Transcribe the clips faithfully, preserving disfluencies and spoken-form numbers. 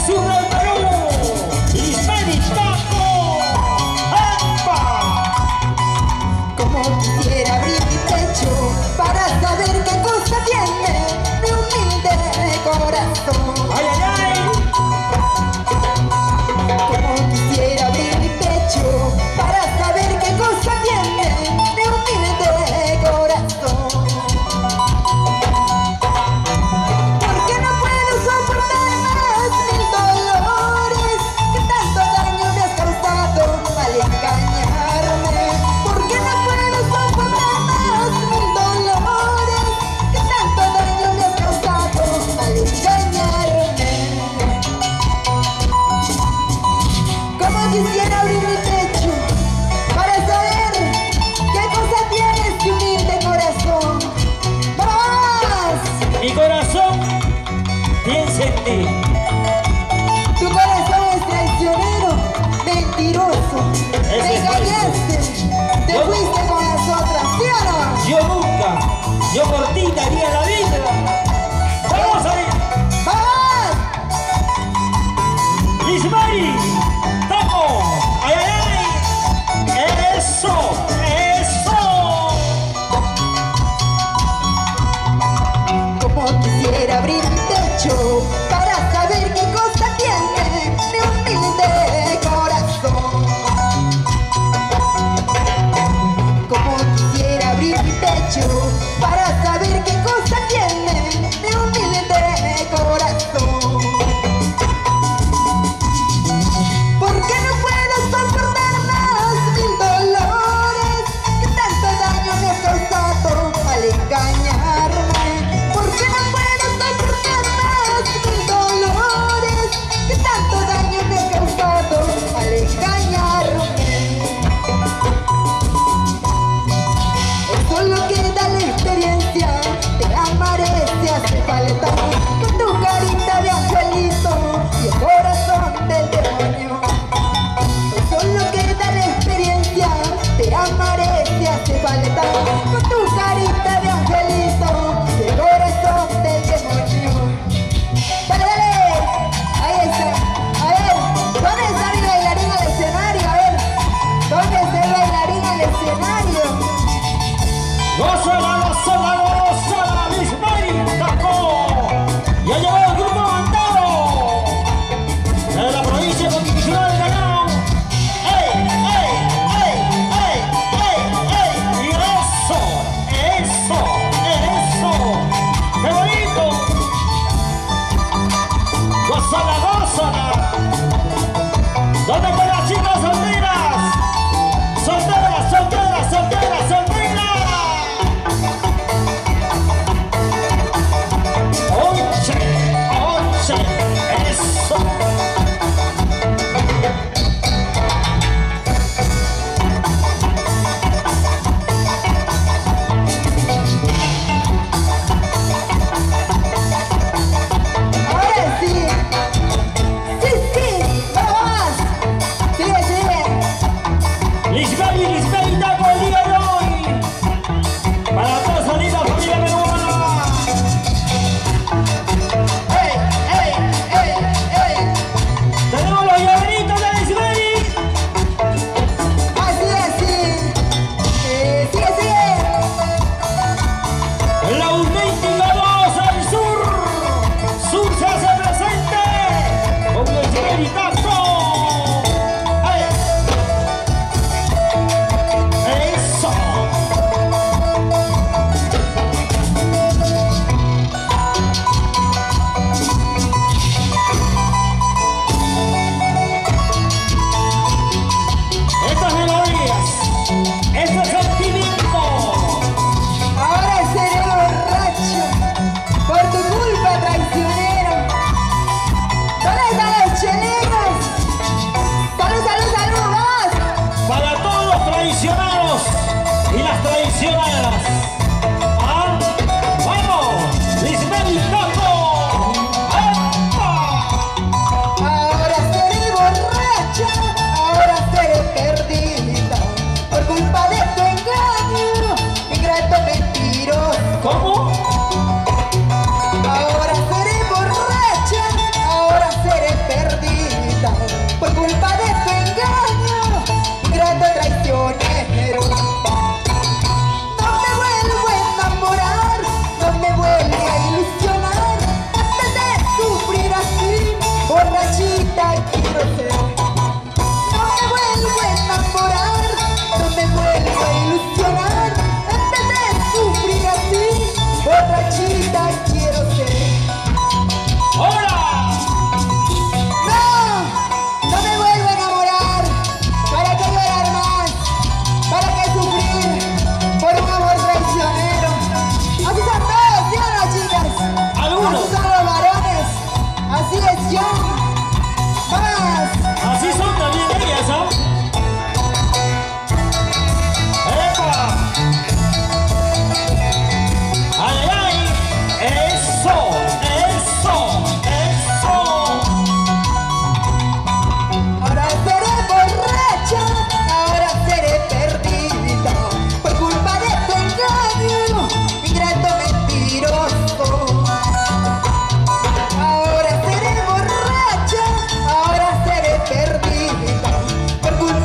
sur del Perú, Ismeri Taco. ¡Epa! Como quisiera abrir mi pecho para saber qué cosa tiene mi humilde corazón. ¡Ay, ay, ay! Como quisiera abrir mi pecho para saber qué cosa tiene mi humilde corazón. Porque no puedo soportar más mil dolores que tanto daño me has causado al engañarme. Porque no puedo soportar más mil dolores que tanto daño me has causado al engañarme. Como quisiera abrir mi pecho para saber qué cosa tienes tu humilde corazón. ¡Más! Mi corazón piensa en ti. Tu corazón es traicionero, mentiroso. Ese Me es engañaste, te Yo- fuiste con las otras, ¿sí o no? Yo nunca, yo por ti daría la vida. ¡Vamos a ir! ¡Más! ¡Ismeri Taco! ¡Ay, ay, ay! ¡Eso! ¡Eso! Como quisiera abrir mi pecho para saber qué cosa tiene mi humilde corazón. Como quisiera abrir mi pecho para saber qué cosa tiene mi humilde corazón. Porque no puedo soportar más mil dolores que tanto daño me has causado al engañarme. Porque no puedo soportar más mil dolores que tanto daño me has causado al engañarme. Es solo que da la experiencia, te amaré si hace falta, con tu carita de angelito y el corazón del demonio. Es solo que da la experiencia, te amaré si hace falta, con tu carita de angelito y el corazón del demonio. Dale, dale, ahí está. A ver, ¿dónde está mi bailarín al escenario? A ver, ¿dónde está el bailarín al escenario? ¡Gózala, gózala, gózala! ¡Ismeri Taco! ¡Ya llegó el grupo Bandado! De la provincia constitucional de Callao. ¡Ey, ey, ey, ey, ey, ey! ¡Y eso! ¡Eso! ¡Eso! ¡Qué bonito! ¡Gózala, gózala! ¿Dónde están las chicas solteras? ¡Solteras, solteras, solteras, solteras! ¡Oche! ¡Oche! ¡Eso! Ahora sí, sí, sí, vamos más. traición. Más. Así son también ellas, ¿ah? ¡Epa! ¡Ay, ay! ¡Eso! ¡Eso! ¡Eso! Ahora seré borracha, ahora seré perdida, por culpa de tu engaño, ingrato mentiroso. Ahora seré borracha, ahora seré perdida, por culpa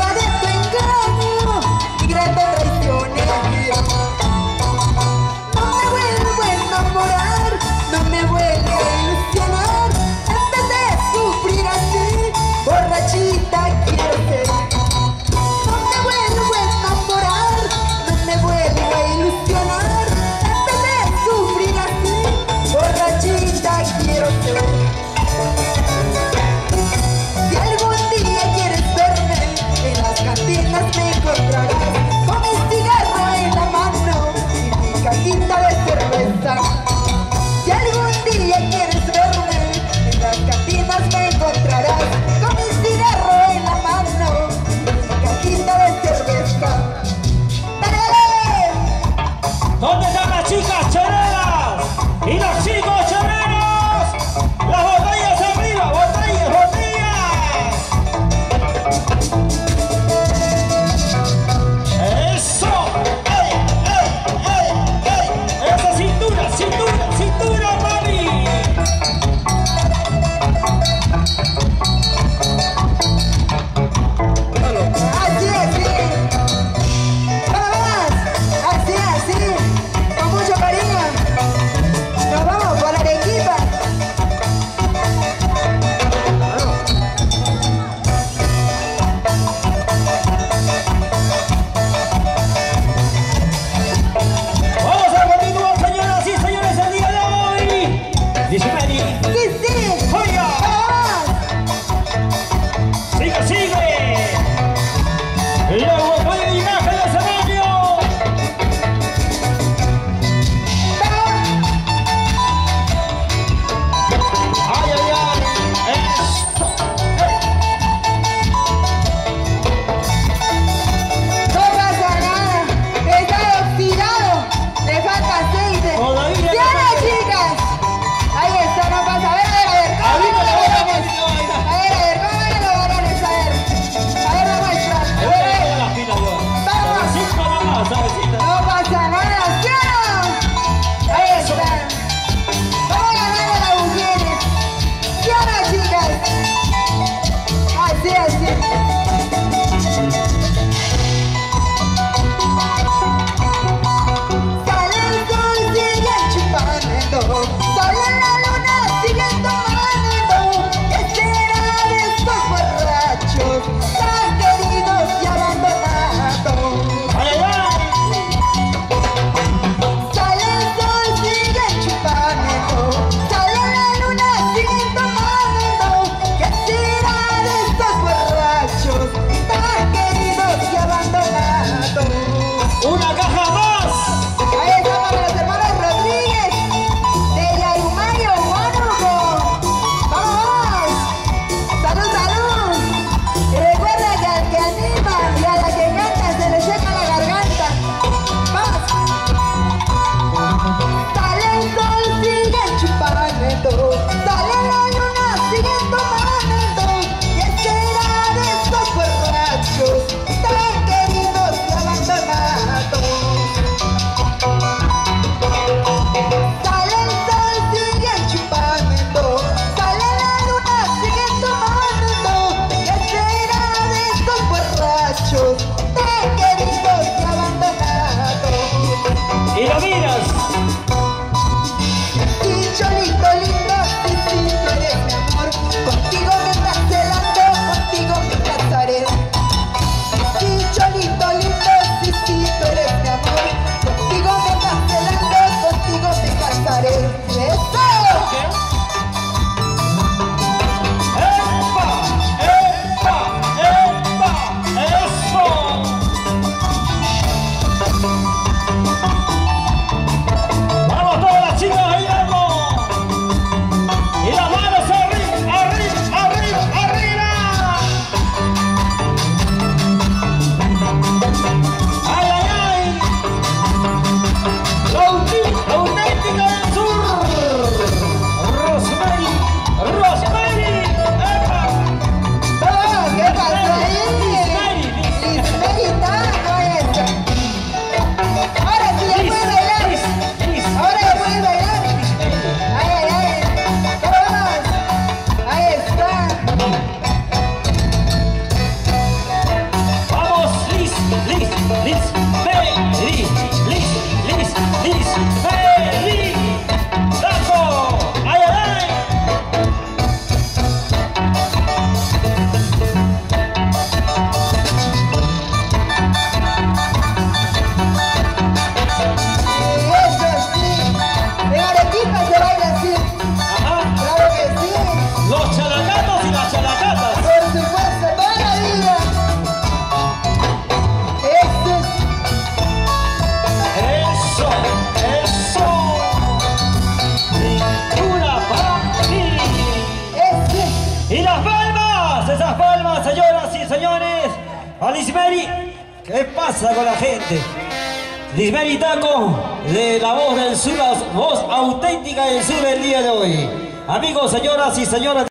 A Lismeri, ¿qué pasa con la gente? Lismeri Taco, de la voz del sur, la voz auténtica del sur el día de hoy. Amigos, señoras y señores.